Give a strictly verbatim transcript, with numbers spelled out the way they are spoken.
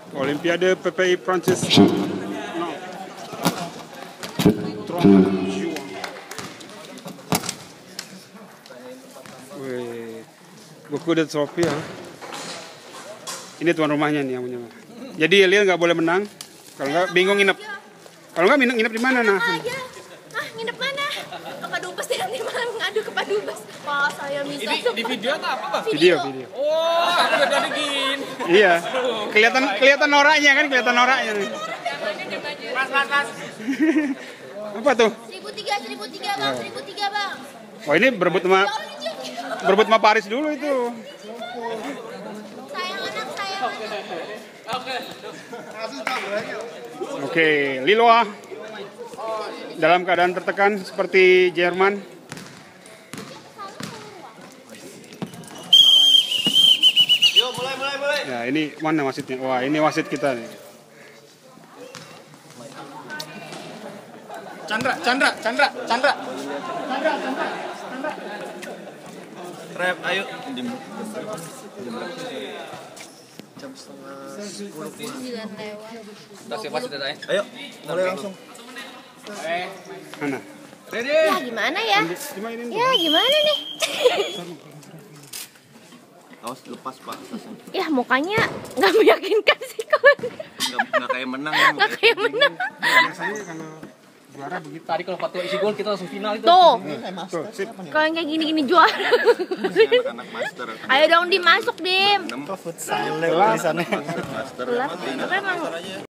Olimpiade P P I Prancis. Non. Wih, buku dan trofi ya. Ini tuan rumahnya nih yang punya. Jadi Lil nggak boleh menang. Kalau nggak bingung nginep. Kalau nggak bingung nginep di mana nah? aja. Ah, nginep mana? Ke Padubes deh nanti malam ngadu ke Padubes. Wah, saya bisa. Ini di video atau apa, Bang? Video, video. Oh, aku udah jadi gini. Iya. Kelihatan kelihatan noraknya kan, kelihatan noraknya nih. Mas, mas, mas. Apa tuh? seribu tiga, seribu tiga bang, seribu tiga bang. Oh ini berebut sama berebut sama Paris dulu itu. Sayang anak, sayang anak. Oke, Lilloa dalam keadaan tertekan seperti Jerman. Yuk, mulai, mulai, mulai. Ya ini mana wasitnya? Wah ini wasit kita nih. Chandra, Chandra, Chandra, Chandra. Rep, ayo. Jam setengah sepuluh. Sembilan lewat. Udah siap pasti udah, ayo. Mulai langsung. Mana? Ready? Ya gimana ya? Cuma ini. Ya gimana nih? Awas lepas pak. Ya mukanya nggak meyakinkan sih kawan. Nggak, nggak kayak menang ya. Nggak kayak menang. Biasanya kalau juara begitu. Tadi kalau Fatwa isi gol kita langsung final itu. Tuh, Tuh, sip. kalau yang kayak gini-gini juara. Anak-anak master. Ayo dong dimasuk dim. enam Futsal tulisannya. master. Tapi emang